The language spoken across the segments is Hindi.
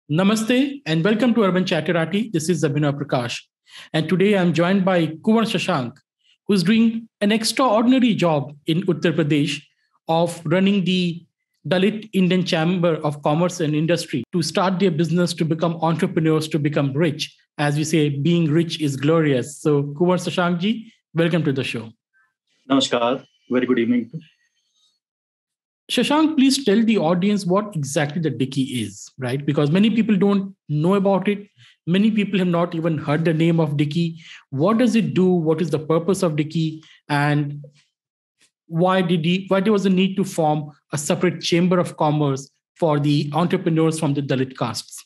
Namaste and welcome to Urban Chatterati. This is Abhinav Prakash. And today I'm joined by Kumar Shashank, who's doing an extraordinary job in Uttar Pradesh of running the Dalit Indian Chamber of Commerce and Industry to start their business, to become entrepreneurs, to become rich. As we say, being rich is glorious. So, Kumar Shashank ji, welcome to the show. Namaskar. Very good evening. Shashank, please tell the audience what exactly the Dicky is, right? Because many people don't know about it. Many people have not even heard the name of Dicky. What does it do? What is the purpose of Dicky? And why there was a need to form a separate chamber of commerce for the entrepreneurs from the Dalit castes?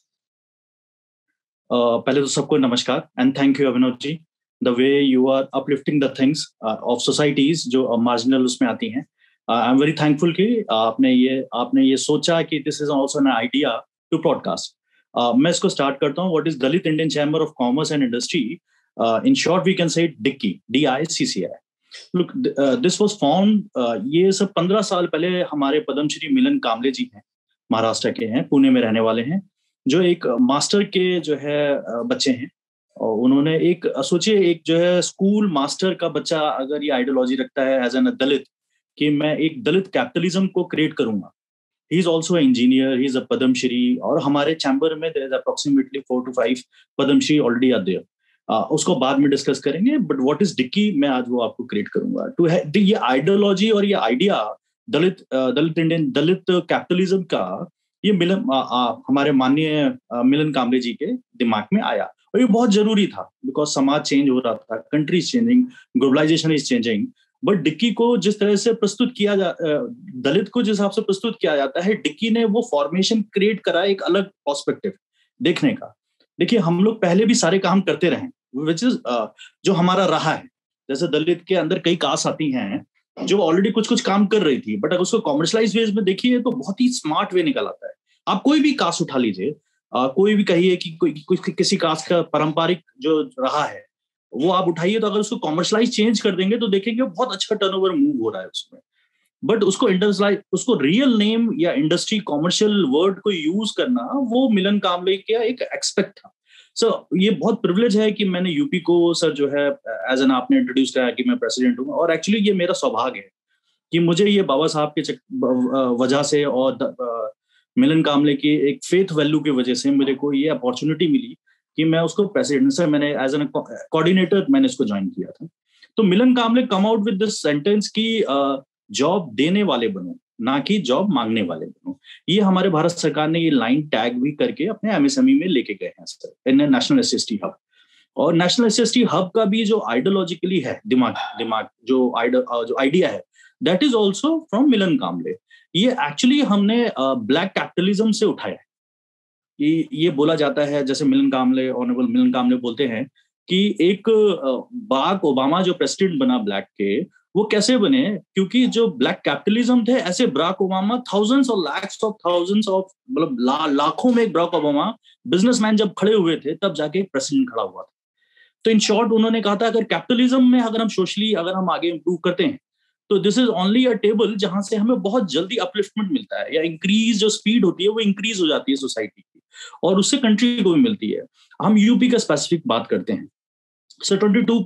पहले तो सबको नमस्कार and thank you Abhinav ji. The way you are uplifting the things of societies जो marginal उसमें आती हैं. I'm very thankful कि आपने ये सोचा कि this is also an idea to broadcast. मैं इसको start करता हूँ. What is Dalit Indian Chamber of Commerce and Industry? In short, we can say DICCI, DICCI. Look, this was formed. ये सब 15 साल पहले हमारे पद्मश्री मिलन कामले जी हैं, महाराष्ट्र के हैं, पुणे में रहने वाले हैं, जो एक मास्टर के जो है बच्चे हैं. और उन्होंने सोचिए एक जो है स्कूल मास्टर का बच्चा अगर ये आइडियोलॉजी रखता है एज एन दलित कि मैं एक दलित कैपिटलिज्म को क्रिएट करूंगा. He is also engineer, he is a Padmashri, और हमारे चैम्बर में there is approximately 4 to 5 Padmashri already are there. उसको बाद में डिस्कस करेंगे. बट व्हाट इज डिक्की, मैं आज वो आपको क्रिएट करूंगा. टू ये आइडियोलॉजी और ये आइडिया दलित कैपिटलिज्म का ये हमारे माननीय मिलन कामले जी के दिमाग में आया. और ये बहुत जरूरी था बिकॉज समाज चेंज हो रहा था, country is changing, globalization is changing. But DICCI को जिस तरह से प्रस्तुत किया दलित को जिस हिसाब से प्रस्तुत किया जाता है, डिक्की ने वो फॉर्मेशन क्रिएट करा एक अलग पर्सपेक्टिव देखने का. देखिए, हम लोग पहले भी सारे काम करते रहे, विच इज जो हमारा रहा है. जैसे दलित के अंदर कई कास्ट आती हैं जो ऑलरेडी कुछ काम कर रही थी, बट अगर उसको कॉमर्शलाइज वेज में देखिए तो बहुत ही स्मार्ट वे निकल आता है. आप कोई भी कास्ट उठा लीजिए, कोई भी कहिए कि किसी कास्ट का पारंपरिक जो रहा है वो आप उठाइए, तो अगर उसको कॉमर्शलाइज चेंज कर देंगे तो देखेंगे बहुत अच्छा टर्नओवर मूव हो रहा है उसमें. बट उसको रियल नेम या इंडस्ट्री कॉमर्शियल वर्ड को यूज करना वो मिलन कामले का एक एक्सपेक्ट था. ये बहुत प्रिविलेज है कि मैंने यूपी को सर जो है एज एन आपने इंट्रोड्यूस किया कि मैं प्रेसिडेंट हूँ. और एक्चुअली ये मेरा सौभाग्य है कि मुझे ये बाबा साहब के वजह से और मिलन कामले की एक फेथ वैल्यू की वजह से मेरे को ये अपॉर्चुनिटी मिली कि मैं उसको प्रेसिडेंट से मैंने एज एन कोऑर्डिनेटर मैंने इसको ज्वाइन किया था. तो Milind Kamble come out with this sentence की जॉब देने वाले बनो, ना कि जॉब मांगने वाले बनो. ये हमारे भारत सरकार ने ये लाइन टैग भी करके अपने एमएसएमई में लेके गए हैं sir, in national SST hub. और नेशनल एसएसटी हब का भी जो आइडियोलॉजिकली है दिमाग जो आइडिया है, that is also from Milind Kamble. ये एक्चुअली हमने ब्लैक कैपिटलिज्म से उठाया है. ये बोला जाता है, जैसे ऑनरेबल मिलन कामले बोलते हैं कि एक बाराक ओबामा जो प्रेसिडेंट बना ब्लैक के, वो कैसे बने, क्योंकि जो ब्लैक कैपिटलिज्म थे, ऐसे बराक ओबामा थाउजेंड्स ऑफ मतलब लाखों में एक बराक ओबामा बिजनेसमैन जब खड़े हुए थे तब जाके एक प्रेसिडेंट खड़ा हुआ था. तो इन शॉर्ट उन्होंने कहा था अगर कैपिटलिज्म में अगर हम सोशली अगर हम आगे इंप्रूव करते हैं तो this is only a table जहां से हमें बहुत जल्दी अपलिफ्टमेंट मिलता है, या इंक्रीज जो स्पीड होती है वो इंक्रीज हो जाती है सोसाइटी की, और उससे कंट्री को भी मिलती है. हम यूपी का स्पेसिफिक बात करते हैं. सो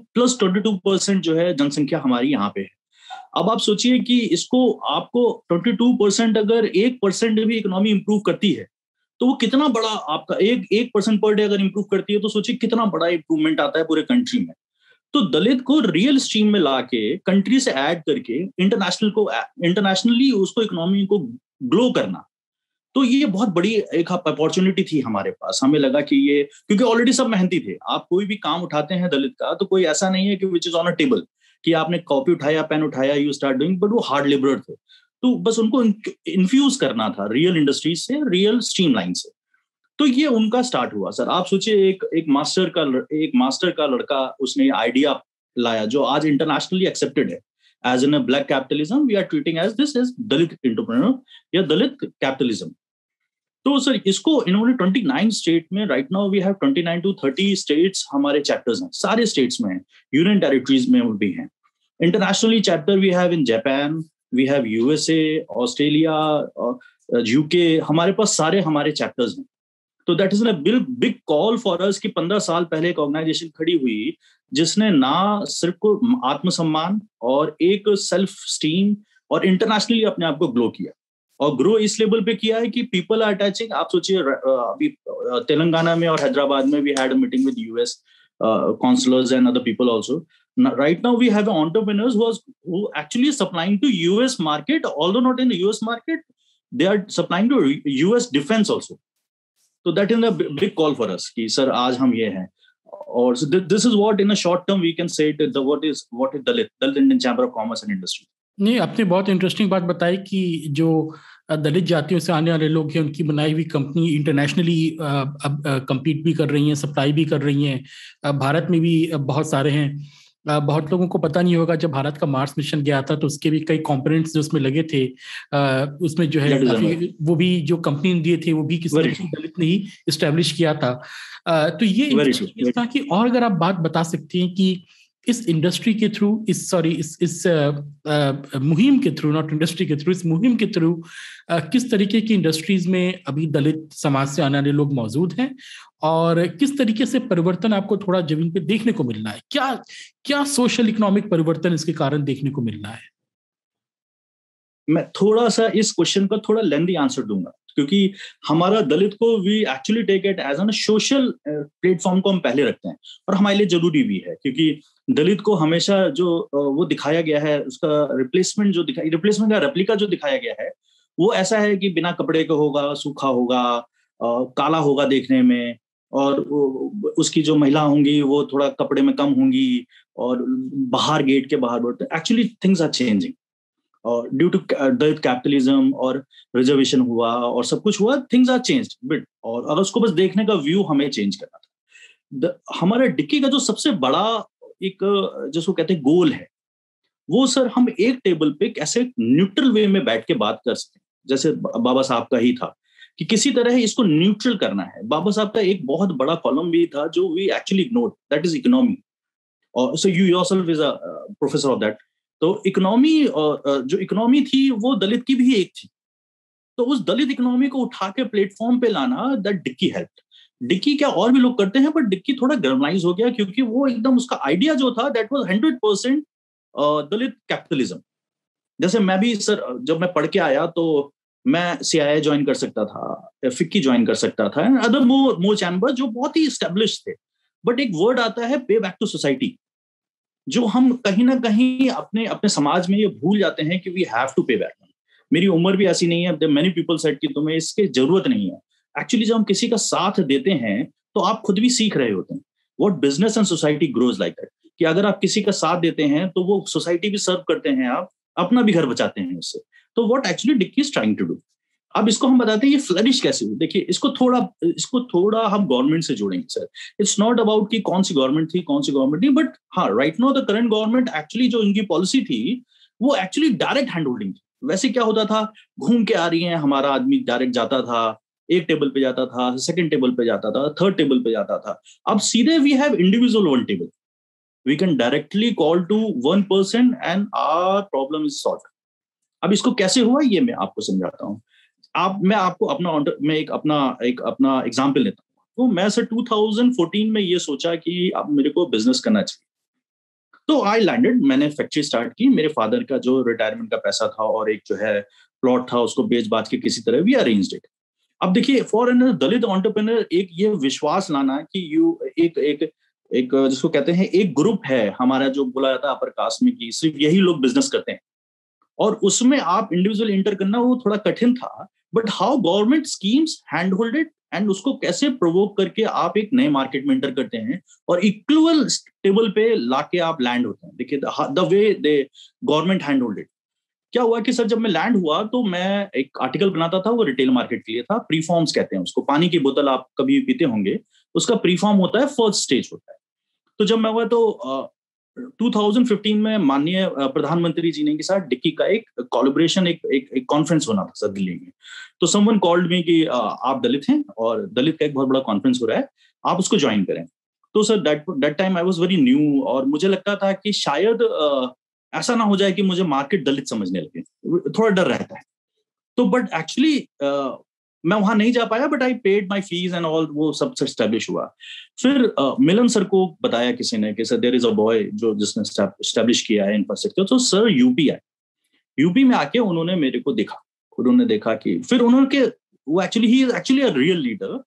22% जो है जनसंख्या हमारी यहाँ पे है. अब आप सोचिए कि इसको आपको 22% अगर 1% भी इकोनॉमी इंप्रूव करती है तो वो कितना बड़ा आपका 1% पर डे अगर इंप्रूव करती है तो सोचिए कितना बड़ा इंप्रूवमेंट आता है पूरे कंट्री में. तो दलित को रियल स्ट्रीम में लाके कंट्री से ऐड करके इंटरनेशनली उसको इकोनॉमी को ग्लो करना, तो ये बहुत बड़ी एक अपॉर्चुनिटी थी हमारे पास. हमें लगा कि ये, क्योंकि ऑलरेडी सब मेहनती थे. आप कोई भी काम उठाते हैं दलित का तो कोई ऐसा नहीं है कि which is on a table कि आपने कॉपी उठाया, पेन उठाया, यू स्टार्ट डूइंग, बट वो हार्ड लेबरर थे. तो बस उनको इन्फ्यूज करना था रियल इंडस्ट्रीज से, रियल स्ट्रीमलाइन से. तो ये उनका स्टार्ट हुआ सर. आप सोचिए एक मास्टर का लड़का उसने आइडिया लाया जो आज इंटरनेशनली एक्सेप्टेड है. As in black capitalism we are treating as this is Dalit entrepreneur या दलित कैपिटलिज्म. तो सर इसको इन्होंने 29 स्टेट में, right now we have 29 to 30 states हमारे चैप्टर्स हैं, सारे स्टेट्स में हैं, यूनियन टेरिटरीज में भी हैं. Internationally chapter we have in Japan, we have USA, Australia, UK, हमारे पास सारे हमारे चैप्टर्स हैं. तो that is a big call for us कि 15 साल पहले एक ऑर्गेनाइजेशन खड़ी हुई जिसने ना सिर्फ को आत्मसम्मान और एक सेल्फ स्टीम और इंटरनेशनली अपने आप को ग्लो किया, और ग्रो इस लेवल पे किया है कि पीपल आर अटैचिंग। आप सोचिए अभी तेलंगाना में और हैदराबाद में we had a meeting with US consulars and other people also. Now, right now we have entrepreneurs who actually supplying to US market, although not in the US market, they are supplying to US defense also. So that is a big call for us कि सर आज हम ये हैं, और so this is what in a short term we can say that what is Dalit Indian Chamber of Commerce and Industry. नहीं, आपने बहुत इंटरेस्टिंग बात बताई कि जो दलित जातियों से आने वाले लोग हैं उनकी बनाई हुई कंपनी इंटरनेशनली अब कम्पीट भी कर रही हैं, सप्लाई भी कर रही हैं। भारत में भी बहुत सारे हैं। बहुत लोगों को पता नहीं होगा, जब भारत का मार्स मिशन गया था तो उसके भी कई कंपोनेंट्स जो उसमें लगे थे, उसमें जो है काफी वो भी जो कंपनी दिए थे वो भी किसी दलित ने ही इस्टेब्लिश किया था। तो ये इस तरह की और अगर आप बात बता सकती हैं कि इस इंडस्ट्री के थ्रू, इस मुहिम के थ्रू, नॉट इंडस्ट्री के थ्रू, इस मुहिम के थ्रू किस तरीके की इंडस्ट्रीज में अभी दलित समाज से आने वाले लोग मौजूद हैं और किस तरीके से परिवर्तन आपको थोड़ा जमीन पे देखने को मिलना है? क्या सोशल इकोनॉमिक परिवर्तन इसके कारण देखने को मिलना है? मैं थोड़ा सा इस क्वेश्चन का थोड़ा लेंथी आंसर दूंगा, क्योंकि हमारा दलित को we actually take it as an social platform को हम पहले रखते हैं, और हमारे लिए जरूरी भी है, क्योंकि दलित को हमेशा जो वो दिखाया गया है, उसका रिप्लेसमेंट या रेप्लिका जो दिखाया गया है वो ऐसा है कि बिना कपड़े के होगा, सूखा होगा, काला होगा देखने में, और उसकी जो महिला होंगी वो थोड़ा कपड़े में कम होंगी, और बाहर गेट के बाहर। Actually things are changing due to Dalit capitalism, और रिजर्वेशन हुआ और सब कुछ हुआ, थिंग्स आर चेंज्ड बिट। और अगर उसको बस देखने का व्यू हमें चेंज करना था। हमारा डिक्की का जो सबसे बड़ा एक जिसको कहते हैं गोल है, वो सर हम एक टेबल पे कैसे न्यूट्रल वे में बैठ के बात कर सकते हैं, जैसे बाबा साहब का ही था कि किसी तरह इसको न्यूट्रल करना है। बाबा साहब का एक बहुत बड़ा कॉलम भी था जो we actually ignored, that is economy, और so you yourself is a professor of that. तो इकोनॉमी, जो इकोनॉमी थी वो दलित की भी एक थी, तो उस दलित इकोनॉमी को उठा के प्लेटफॉर्म पे लाना, दैट डिक्की हेल्प। डिक्की क्या और भी लोग करते हैं, बट डिक्की थोड़ा गर्मलाइज हो गया, क्योंकि वो एकदम उसका आइडिया जो था दैट वाज 100% दलित कैपिटलिज्म। जैसे मैं भी सर जब मैं पढ़ के आया तो मैं सीआईए ज्वाइन कर सकता था, फिक्की ज्वाइन कर सकता था, अदर मोर चैम्बर जो बहुत ही एस्टेब्लिश थे, बट एक वर्ड आता है पे बैक टू सोसाइटी, जो हम कहीं ना कहीं अपने समाज में ये भूल जाते हैं कि we have to pay back. मेरी उम्र भी ऐसी नहीं है, मेनी पीपल सेड कि तुम्हें इसकी जरूरत नहीं है। एक्चुअली जब हम किसी का साथ देते हैं तो आप खुद भी सीख रहे होते हैं। What business and society grows like that, कि अगर आप किसी का साथ देते हैं तो वो सोसाइटी भी सर्व करते हैं, आप अपना भी घर बचाते हैं उससे। तो what actually DICCI is trying to do, अब इसको हम बताते हैं ये फ्लरिश कैसे हुई। देखिए इसको थोड़ा हम गवर्नमेंट से जोड़ेंगे सर। इट्स नॉट अबाउट कि कौन सी गवर्नमेंट थी कौन सी गवर्नमेंट नहीं, बट हाँ right now the current government actually जो इनकी पॉलिसी थी वो एक्चुअली डायरेक्ट हैंड होल्डिंग थी। वैसे क्या होता था, घूम के आ रही है, हमारा आदमी डायरेक्ट जाता था, एक टेबल पे जाता था, सेकंड टेबल पे जाता था, थर्ड टेबल पे जाता था। अब सीधे we have individual one table, we can directly call to one person and our problem is solved. अब इसको कैसे हुआ ये मैं आपको समझाता हूँ। मैं आपको एक अपना एग्जाम्पल लेता हूँ। तो मैं सर 2014 में ये सोचा कि अब मेरे को बिजनेस करना चाहिए, तो आई लैंडेड, मैंने फैक्ट्री स्टार्ट की। मेरे फादर का जो रिटायरमेंट का पैसा था और एक जो है प्लॉट था, उसको बेच बाच के किसी तरह वी अरेंज्ड इट। अब देखिए फॉर एन दलित एंटरप्रेन्योर एक ये विश्वास लाना कि यू एक जिसको कहते हैं एक ग्रुप है हमारा जो बोला जाता है अपर कास्ट में कि सिर्फ यही लोग बिजनेस करते हैं, और उसमें आप इंडिविजुअल एंटर करना वो थोड़ा कठिन था। But how government schemes hand holded and उसको कैसे प्रोवोक करके आप एक नए मार्केट में एंटर करते हैं और इक्वल टेबल पे लाके आप लैंड होते हैं। देखिए the way they government hand holded. क्या हुआ कि सर जब मैं लैंड हुआ तो मैं एक आर्टिकल बनाता था, वो रिटेल मार्केट के लिए था। प्रीफॉर्म्स कहते हैं उसको, पानी की बोतल आप कभी पीते होंगे, उसका प्रीफॉर्म होता है, फर्स्ट स्टेज होता है। तो जब मैं हुआ तो 2015 में माननीय प्रधानमंत्री जी ने के साथ डिक्की का एक कोलैबोरेशन एक कॉन्फ्रेंस होना था सर दिल्ली में। तो समवन कॉल्ड मी कि आप दलित हैं और दलित का एक बहुत बड़ा कॉन्फ्रेंस हो रहा है, आप उसको ज्वाइन करें। तो sir that time I was very new, और मुझे लगता था कि शायद ऐसा ना हो जाए कि मुझे मार्केट दलित समझने लगे, थोड़ा डर रहता है। तो बट एक्चुअली मैं वहां नहीं जा पाया, but I paid my fees and all, वो सब एस्टेब्लिश हुआ। फिर मिलन सर को बताया किसी ने कि sir there is a boy जो जिसने एस्टेब्लिश किया है इंफ्रास्ट्रक्चर। तो सर यूपी आए, यूपी में आके उन्होंने मेरे को देखा, उन्होंने देखा कि फिर उन्होंने के वो actually he is actually a real leader,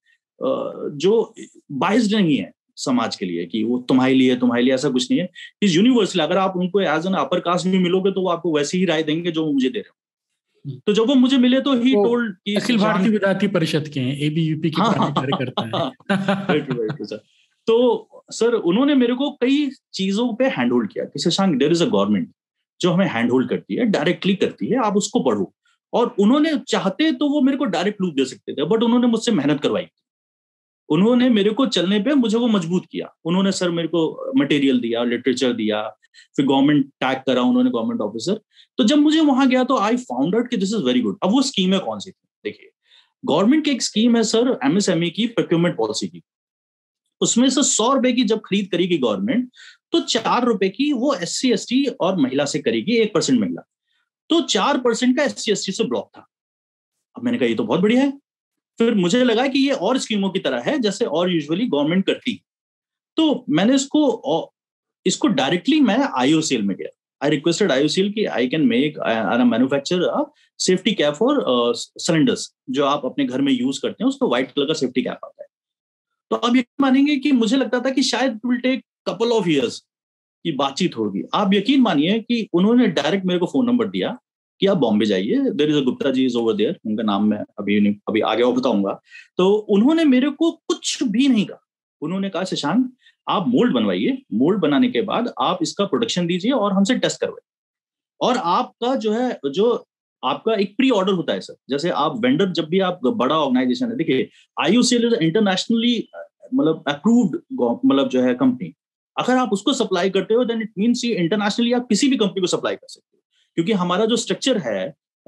जो बाइस्ड नहीं है समाज के लिए कि वो तुम्हारे लिए ऐसा कुछ नहीं है। इस यूनिवर्सल अगर आप उनको एज एन अपर कास्ट भी मिलोगे तो वो आपको वैसी ही राय देंगे जो वो मुझे दे रहे हो। तो जब वो मुझे मिले तो ही टोल्ड कि अखिल भारतीय विद्यार्थी परिषद के हैं, एबीवीपी के कार्यकर्ता हैं। सर तो सर उन्होंने मेरे को कई चीजों पे हैंड होल्ड किया कि Shashank there is a government जो हमें हैंड होल्ड करती है, डायरेक्टली करती है, आप उसको पढ़ो। और उन्होंने चाहते तो वो मेरे को डायरेक्ट लूप दे सकते थे, बट उन्होंने मुझसे मेहनत करवाई, उन्होंने मेरे को चलने पे मुझे वो मजबूत किया। उन्होंने सर मेरे को मटेरियल दिया, लिटरेचर दिया, फिर गवर्नमेंट टैग करा उन्होंने, गवर्नमेंट ऑफिसर। तो जब मुझे वहां गया तो आई फाउंड आउट कि दिस इज वेरी गुड। अब वो स्कीम है कौन सी थी, देखिए गवर्नमेंट की एक स्कीम है सर एमएसएमई की प्रोक्योरमेंट पॉलिसी की। उसमें से 100 रुपए की जब खरीद करेगी गवर्नमेंट तो 4 रुपए की वो SC ST और महिला से करेगी, 1% महिला, तो 4% का SC ST से ब्लॉक था। अब मैंने कहा ये तो बहुत बढ़िया है। फिर मुझे लगा कि ये और स्कीमों की तरह है जैसे और यूजुअली गवर्नमेंट करती, तो मैंने इसको डायरेक्टली मैं IOCL में गया। आई रिक्वेस्टेड IOCL कि I can make manufacture safety cap for cylinders जो आप अपने घर में यूज करते हैं, उसको व्हाइट कलर का सेफ्टी कैप आता है। तो आप ये मानेंगे कि मुझे लगता था कि शायद it will take couple of years की बातचीत होगी। आप यकीन मानिए कि उन्होंने डायरेक्ट मेरे को फोन नंबर दिया कि आप बॉम्बे जाइए, there is a Gupta ji is over there, उनका नाम मैं अभी आगे और बताऊंगा। तो उन्होंने मेरे को कुछ भी नहीं कहा, उन्होंने कहा शशांक आप मोल्ड बनवाइए, मोल्ड बनाने के बाद आप इसका प्रोडक्शन दीजिए और हमसे टेस्ट करवाइए, और आपका जो आपका एक प्री ऑर्डर होता है सर, जैसे आप वेंडर जब भी आप बड़ा ऑर्गेनाइजेशन है, देखिए IOCL इंटरनेशनली मतलब अप्रूव्ड मतलब जो है कंपनी, अगर आप उसको सप्लाई करते हो देन इट मींस इंटरनेशनली आप किसी भी कंपनी को सप्लाई कर सकते हो, क्योंकि हमारा जो स्ट्रक्चर है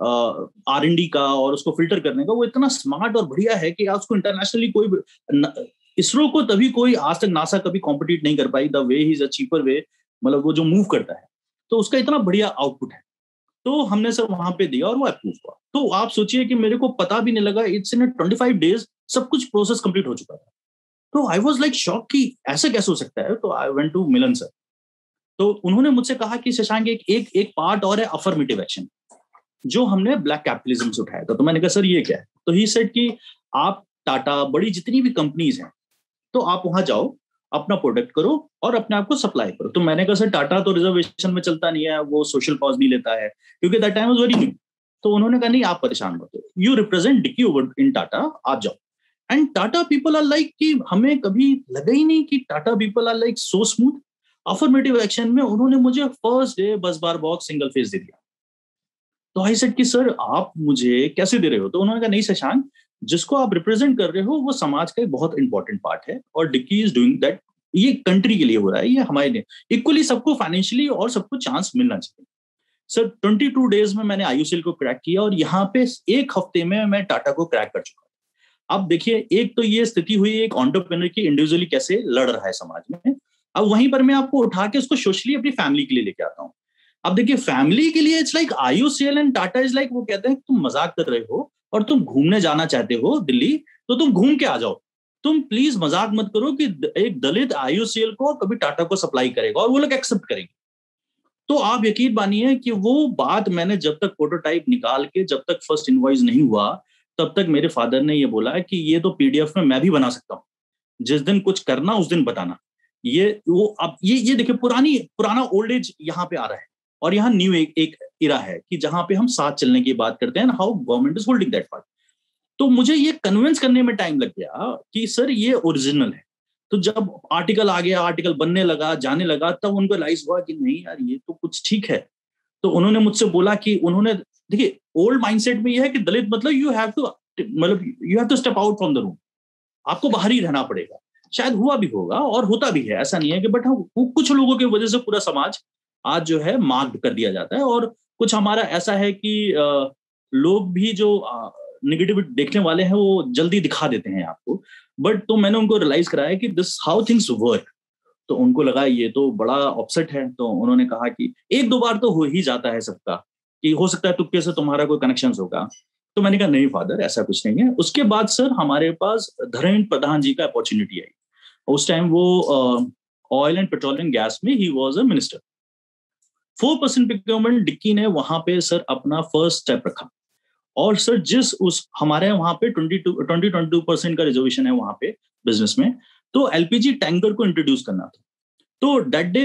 R&D का और उसको फिल्टर करने का वो इतना स्मार्ट और बढ़िया है कि उसको इंटरनेशनली कोई इसरो को तभी कोई आज तक नासा कभी कॉम्पिटिट नहीं कर पाई, the way he is a cheaper way, मतलब वो जो मूव करता है तो उसका इतना बढ़िया आउटपुट है। तो हमने सर वहां पे दिया और वो अप्रूव हुआ। तो आप सोचिए कि मेरे को पता भी नहीं लगा, इट्स इन 25 डेज सब कुछ प्रोसेस कंप्लीट हो चुका था। तो आई वाज लाइक शॉक कि ऐसा कैसे हो सकता है। तो I went to Milind sir, तो उन्होंने मुझसे कहा कि शशांक एक पार्ट और है अफर्मेटिव एक्शन जो हमने ब्लैक कैपिटलिज्म से उठाया था। तो मैंने कहा सर ये क्या है। तो ही सेड कि आप टाटा बड़ी जितनी भी कंपनीज हैं तो आप वहां जाओ, अपना प्रोडक्ट करो और अपने आप को सप्लाई करो। तो मैंने कहा सर टाटा तो रिजर्वेशन में चलता नहीं है, वो सोशल कॉज नहीं लेता है, क्योंकि that time was very new. तो उन्होंने कहा नहीं आप परेशान मत हो, you represent DICCI over in Tata, आप जाओ। And Tata people are like कि हमें कभी लगा ही नहीं कि Tata people are like so smooth. Affirmative action में उन्होंने मुझे फर्स्ट डे 10 बार बॉक्स सिंगल फेस दे दिया। तो आई सेड कि सर आप मुझे कैसे दे रहे हो। तो उन्होंने कहा नहीं शशांक, जिसको आप रिप्रेजेंट कर रहे हो वो समाज का एक बहुत इंपॉर्टेंट पार्ट है और डिक्की इज डूइंग दैट, ये कंट्री के लिए हो रहा है, ये हमारे लिए इक्वली सबको फाइनेंशियली और सबको चांस मिलना चाहिए। सर 22 डेज में मैंने IOCL को क्रैक किया और यहाँ पे एक हफ्ते में मैं टाटा को क्रैक कर चुका। अब देखिए एक तो ये स्थिति हुई एक एंटरप्रेन्योर की इंडिविजुअली कैसे लड़ रहा है समाज में, अब वहीं पर मैं आपको उठा के उसको सोशली अपनी फैमिली के लिए लेके आता हूँ। अब देखिए फैमिली के लिए it's like IOCL and Tata is like, वो कहते हैं तुम मजाक कर रहे हो और तुम घूमने जाना चाहते हो दिल्ली तो तुम घूम के आ जाओ, तुम प्लीज मजाक मत करो कि एक दलित IOCL को कभी टाटा को सप्लाई करेगा, और वो लोग एक्सेप्ट करेंगे। तो आप यकीन मानिए कि वो बात मैंने जब तक प्रोटोटाइप निकाल के जब तक फर्स्ट इनवॉइस नहीं हुआ तब तक मेरे फादर ने ये बोला कि ये तो PDF में मैं भी बना सकता हूँ, जिस दिन कुछ करना उस दिन बताना। ये वो अब ये देखिए पुराना ओल्ड एज यहाँ पे आ रहा है और यहाँ न्यू एक इरा है कि जहां पे हम साथ चलने की बात करते हैं, how government is holding that part. तो मुझे ये कन्विंस करने में टाइम लग गया कि सर ये ओरिजिनल है। तो जब आर्टिकल आ गया, आर्टिकल बनने लगा, जाने लगा, तब उनको रियलाइज हुआ कि नहीं यार ये तो कुछ ठीक है। तो उन्होंने मुझसे बोला कि उन्होंने देखिए ओल्ड माइंडसेट में ये है कि दलित मतलब you have to step out from the room, आपको बाहर ही रहना पड़ेगा। शायद हुआ भी होगा और होता भी है, ऐसा नहीं है कि, बट कुछ लोगों की वजह से पूरा समाज आज जो है मार्क्ड कर दिया जाता है। और कुछ हमारा ऐसा है कि लोग भी जो निगेटिव देखने वाले हैं वो जल्दी दिखा देते हैं आपको। बट तो मैंने उनको रियलाइज कराया कि दिस हाउ थिंग्स वर्क। तो उनको लगा ये तो बड़ा अपसेट है। तो उन्होंने कहा कि एक दो बार तो हो ही जाता है सबका, कि हो सकता है तुक्के से तुम्हारा कोई कनेक्शन होगा। तो मैंने कहा नहीं फादर, ऐसा कुछ नहीं है। उसके बाद सर हमारे पास धर्मेंद्र प्रधान जी का अपॉर्चुनिटी आई। उस टाइम वो ऑयल एंड पेट्रोलियम गैस में he was a minister. 4% procurement DICCI ने वहां पे सर अपना फर्स्ट स्टेप रखा। और सर जिस उस हमारे वहां पे 22% का रिजर्वेशन है वहां पे बिजनेस में, तो एलपीजी टैंकर को इंट्रोड्यूस करना था। तो दैट डे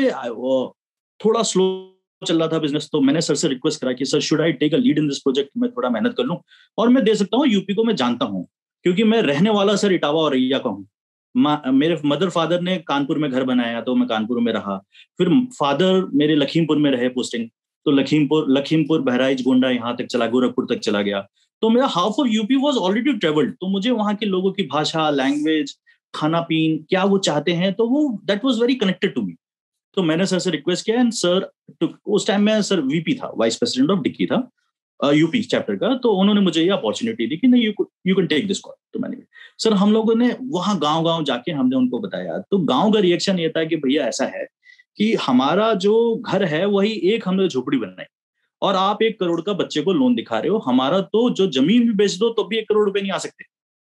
थोड़ा स्लो चल रहा था बिजनेस, तो मैंने सर से रिक्वेस्ट करा कि sir should I take a lead in this project, मैं थोड़ा मेहनत कर लूं और मैं दे सकता हूँ, यूपी को मैं जानता हूँ क्योंकि मैं रहने वाला सर इटावा और रैया का हूँ। मेरे मदर फादर ने कानपुर में घर बनाया तो मैं कानपुर में रहा, फिर फादर मेरे लखीमपुर में रहे पोस्टिंग, तो लखीमपुर बहराइच गोंडा यहाँ तक चला, गोरखपुर तक चला गया। तो मेरा half of UP was already travelled, तो मुझे वहाँ के लोगों की भाषा, लैंग्वेज, खाना पीन, क्या वो चाहते हैं, तो वो that was very connected to me. तो मैंने सर से रिक्वेस्ट किया एंड सर उस टाइम में सर वीपी था, वाइस प्रेसिडेंट ऑफ डिक्की था यूपी चैप्टर का, तो उन्होंने मुझे ये अपॉर्चुनिटी दी कि नहीं you can take this call. तो मैंने सर हम लोगों ने वहां गांव जाके हमने उनको बताया, तो गांव का रिएक्शन ये था कि भैया ऐसा है कि हमारा जो घर है वही एक हमने झोपड़ी बनाई और आप 1 करोड़ का बच्चे को लोन दिखा रहे हो, हमारा तो जो जमीन भी बेच दो तो भी 1 करोड़ रुपए नहीं आ सकते।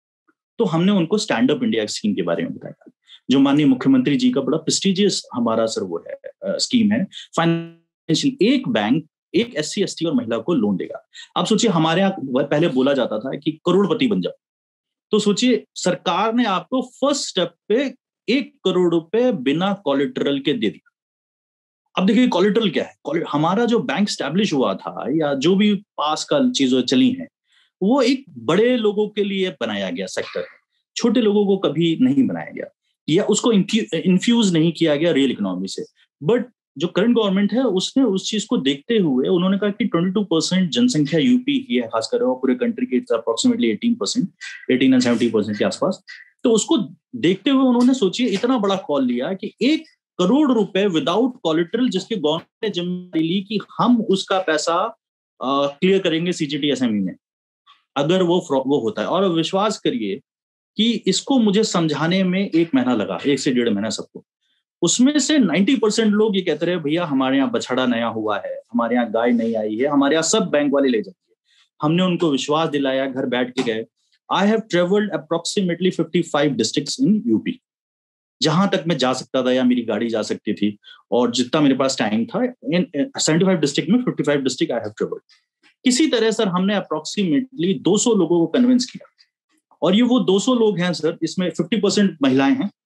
तो हमने उनको स्टैंड अप इंडिया स्कीम के बारे में बताया, जो माननीय मुख्यमंत्री जी का बड़ा प्रेस्टिजियस हमारा सर वो है स्कीम है। फाइनेंशियल एक बैंक एक SC ST और महिला को लोन देगा। आप सोचिए हमारे यहाँ पहले बोला जाता था कि करोड़पति बन जाओ, तो सोचिए सरकार ने आपको फर्स्ट स्टेप पे 1 करोड़ रुपए बिना कोलेटरल के दे दिया। अब देखिए कोलेटरल क्या है, हमारा जो बैंक स्टैब्लिश हुआ था या जो भी पास का चीजें चली हैं, वो एक बड़े लोगों के लिए बनाया गया सेक्टर है, छोटे लोगों को कभी नहीं बनाया गया या उसको इन्फ्यूज नहीं किया गया रियल इकोनॉमी से। बट जो करंट गवर्नमेंट है उसने उस चीज को देखते हुए उन्होंने कहा कि 22% जनसंख्या यूपी की है, खासकर पूरे कंट्री की अप्रोक्सीमेटली 18% 18 and 70% के आसपास। तो उसको देखते हुए उन्होंने सोचिए इतना बड़ा कॉल लिया कि 1 करोड़ रुपए विदाउट कोलेटरल, जिसके गवर्नमेंट ने जिम्मेदारी ली कि हम उसका पैसा क्लियर करेंगे CGTSME में अगर वो होता है। और विश्वास करिए कि इसको मुझे समझाने में 1 महीना लगा, 1 से 1.5 महीना सबको। उसमें से 90% लोग ये कहते रहे भैया हमारे यहाँ बछड़ा नया हुआ है, हमारे यहाँ गाय नहीं आई है, हमारे यहाँ सब बैंक वाले ले जाएंगे। हमने उनको विश्वास दिलाया, घर बैठ के गए। I have travelled approximately 55 districts in UP, जहां तक मैं जा सकता था या मेरी गाड़ी जा सकती थी और जितना मेरे पास टाइम था। इन 75 डिस्ट्रिक्ट में 55 डिस्ट्रिक्ट आई हैव ट्रेवल्ड। किसी तरह सर हमने अप्रोक्सीमेटली 200 लोगों को कन्विंस किया, और ये वो 200 लोग हैं सर, इसमें 50% महिलाएं हैं,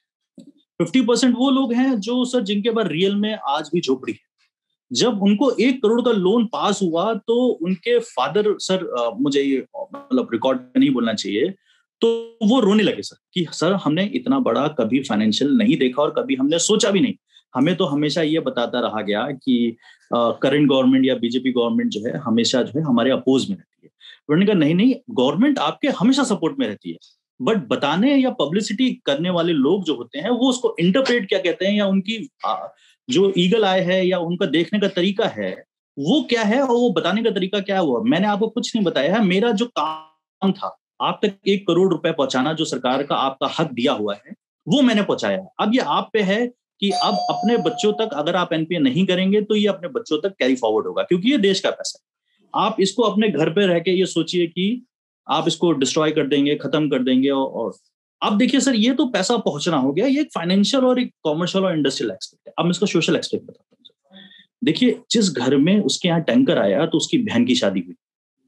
50% वो लोग हैं जो सर जिनके पास रियल में आज भी झोपड़ी है। जब उनको 1 करोड़ का लोन पास हुआ तो उनके फादर सर मुझे ये मतलब रिकॉर्ड नहीं बोलना चाहिए, तो वो रोने लगे सर कि सर हमने इतना बड़ा कभी फाइनेंशियल नहीं देखा और कभी हमने सोचा भी नहीं। हमें तो हमेशा ये बताता रहा गया कि करंट गवर्नमेंट या बीजेपी गवर्नमेंट जो है हमेशा जो है हमारे अपोज में रहती है। उन्होंने कहा नहीं गवर्नमेंट आपके हमेशा सपोर्ट में रहती है, बट बताने या पब्लिसिटी करने वाले लोग जो होते हैं वो उसको इंटरप्रेट क्या कहते हैं या उनकी जो ईगल आई है या उनका देखने का तरीका है वो क्या है और वो बताने का तरीका क्या हुआ। मैंने आपको कुछ नहीं बताया है, मेरा जो काम था आप तक 1 करोड़ रुपए पहुंचाना, जो सरकार का आपका हक दिया हुआ है वो मैंने पहुंचाया। अब ये आप पे है कि अब अपने बच्चों तक, अगर आप एनपीए नहीं करेंगे तो ये अपने बच्चों तक कैरी फॉरवर्ड होगा, क्योंकि ये देश का पैसा है। आप इसको अपने घर पे रह के ये सोचिए कि आप इसको डिस्ट्रॉय कर देंगे, खत्म कर देंगे। और अब देखिए सर ये तो पैसा पहुंचना हो गया, ये एक फाइनेंशियल और एक कॉमर्शियल और इंडस्ट्रियल एक्सपेक्ट है। अब मैं इसका सोशल एक्सपेक्ट बताता हूँ। देखिए जिस घर में उसके यहाँ टैंकर आया तो उसकी बहन की शादी हुई,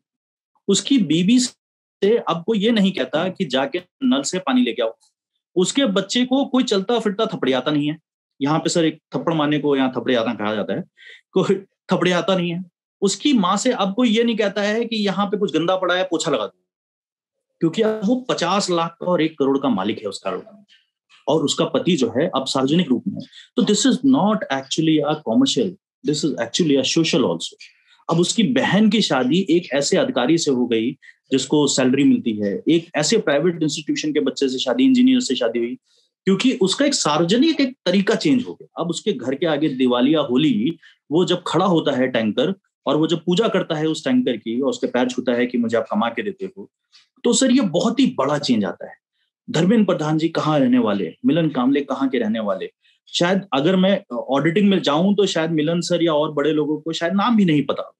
उसकी बीबी से अब कोई ये नहीं कहता कि जाके नल से पानी लेके आओ। उसके बच्चे को कोई चलता फिरता थपड़ियाता नहीं है। यहाँ पे सर एक थप्पड़ मारने को यहाँ थपड़ियाता कहा जाता है, कोई थपड़ियाता नहीं है। उसकी माँ से अब कोई ये नहीं कहता है कि यहाँ पे कुछ गंदा पड़ा है पोछा लगा दो, क्योंकि अब वो 50 लाख का और 1 करोड़ का मालिक है उसका, और उसका पति जो है अब सार्वजनिक रूप में। तो this is not actually a commercial, this is actually a social also. अब उसकी बहन की शादी एक ऐसे अधिकारी से हो गई जिसको सैलरी मिलती है, एक ऐसे प्राइवेट इंस्टीट्यूशन के बच्चे से शादी, इंजीनियर से शादी हुई, क्योंकि उसका एक सार्वजनिक एक तरीका चेंज हो गया। अब उसके घर के आगे दिवालिया होली वो जब खड़ा होता है टैंकर और वो जब पूजा करता है उस टैंकर की और उसके पैर छूता है कि मुझे आप कमा के देते हो, तो सर ये बहुत ही बड़ा चेंज आता है। धर्मेंद्र प्रधान जी कहाँ रहने वाले, मिलन कामले कहाँ के रहने वाले, शायद अगर मैं ऑडिटिंग में जाऊं तो शायद मिलन सर या और बड़े लोगों को शायद नाम भी नहीं पता होगा।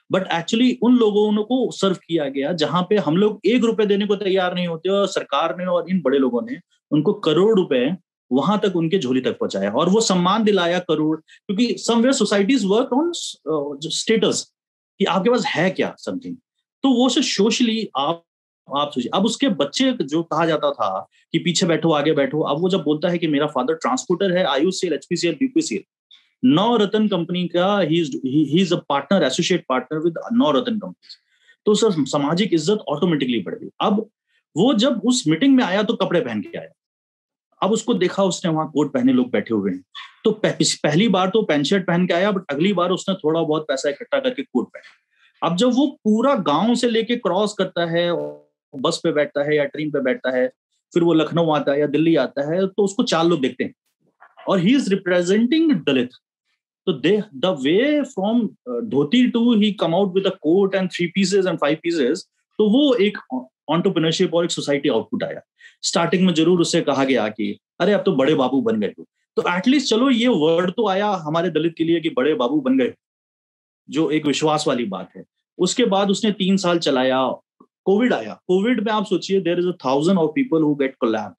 बट एक्चुअली उन लोगों को सर्व किया गया जहां पे हम लोग 1 रुपए देने को तैयार नहीं होते, और सरकार ने और इन बड़े लोगों ने उनको करोड़ रुपए वहां तक उनके झोली तक पहुंचाया, और वो सम्मान दिलाया करोड़, क्योंकि somewhere societies work on status कि आपके पास है क्या समथिंग। तो वो से सोशली आप सोचिए, अब उसके बच्चे जो कहा जाता था कि पीछे बैठो आगे बैठो, अब वो जब बोलता है कि मेरा फादर ट्रांसपोर्टर है, IOCL, HPCL, BPCL, Navratna company का, he is a partner, associate partner with Navratna company. तो सर सामाजिक इज्जत ऑटोमेटिकली बढ़ गई। अब वो जब उस मीटिंग में आया तो कपड़े पहन के आया, अब उसको देखा उसने वहां कोट पहने लोग बैठे हुए हैं, तो पहली बार तो पैंट शर्ट पहन के आया, बट अगली बार उसने थोड़ा बहुत पैसा इकट्ठा करके कोट पहना। अब जब वो पूरा गांव से लेके क्रॉस करता है, बस पे बैठता है या ट्रेन पे बैठता है, फिर वो लखनऊ आता है या दिल्ली आता है, तो उसको 4 लोग देखते हैं, और ही इज रिप्रेजेंटिंग दलित। तो they the way from dhoti to he come out with a coat and 3 pieces and 5 pieces, तो वो एक एंटरप्रेन्योरशिप और एक सोसाइटी आउटपुट आया। स्टार्टिंग में जरूर उससे कहा गया कि अरे अब तो बड़े बाबू बन गए हो, तो एटलीस्ट चलो ये वर्ड तो आया हमारे दलित के लिए कि बड़े बाबू बन गए, जो एक विश्वास वाली बात है। उसके बाद उसने 3 साल चलाया, कोविड आया, कोविड में आप सोचिए there is 1,000 of people who get collapsed,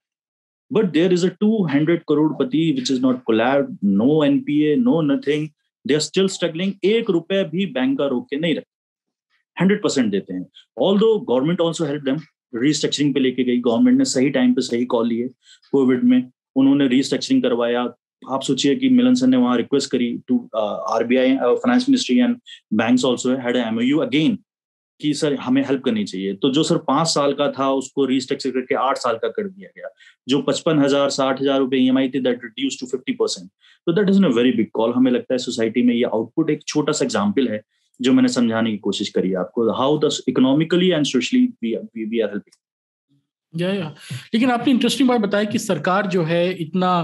but there is a 200 crorepati which is not collabed, no NPA, no nothing, they are still struggling। 1 रुपए भी बैंक का रोक के नहीं रखते, 100% देते हैं। Although government also help them, restructuring पे लेके गई गवर्नमेंट ने, सही टाइम पे सही कॉल लिए, कोविड में उन्होंने रीस्ट्रक्चरिंग करवाया। आप सोचिए कि मिलन सर ने वहां रिक्वेस्ट करी to RBI, finance ministry and banks also had MoU again कि सर हमें हेल्प करनी चाहिए। तो जो सर 5 साल का था उसको रीस्ट्रक्चर करके 8 साल का कर दिया गया। जो 55,000 60,000 रुपए ईएमआई थी, दैट रिड्यूस टू 50%। तो that is a very big call. हमें लगता है सोसाइटी में ये आउटपुट एक छोटा सा एग्जाम्पल है जो मैंने समझाने की कोशिश करी है आपको, how the economically and socially we are helping. या लेकिन आपने इंटरेस्टिंग बात बताया कि सरकार जो है इतना